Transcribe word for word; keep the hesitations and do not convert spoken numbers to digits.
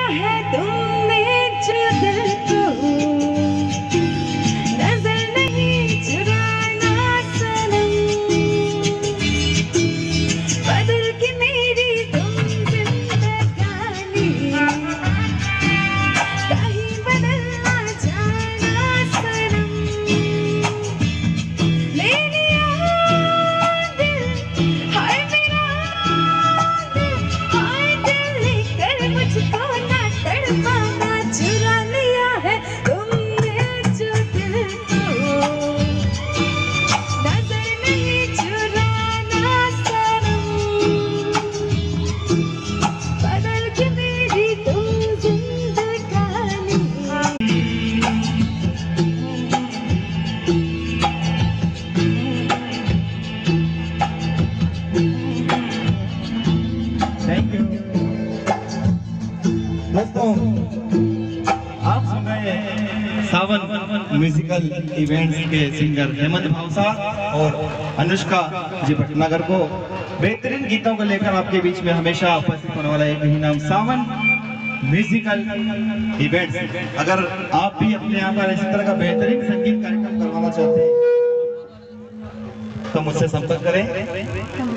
है तुमने जो दिल को, नजर नहीं चुराना सनम, बदल के मेरी तुम जिंदगानी, कहीं बदलना जाना सनम। ले लिया दिल, हाय मेरा दिल, हाय दिल लेकर मुझको ना तड़पाना, चुरा लिया है तुमने जो दिल को, नजर नहीं चुराना सनम, बदल के मेरी तुम जिंदगानी। थैंक यू दोस्तों, आप सुन रहे हैं सावन म्यूजिकल इवेंट्स के सिंगर हेमंत भावसा और अनुष्का जी भटनागर को बेहतरीन गीतों को लेकर आपके बीच में हमेशा उपस्थित होने वाला एक ही नाम सावन म्यूजिकल इवेंट्स। अगर आप भी अपने यहाँ पर इसी तरह का बेहतरीन संगीत कार्यक्रम करवाना चाहते हैं तो मुझसे संपर्क करें।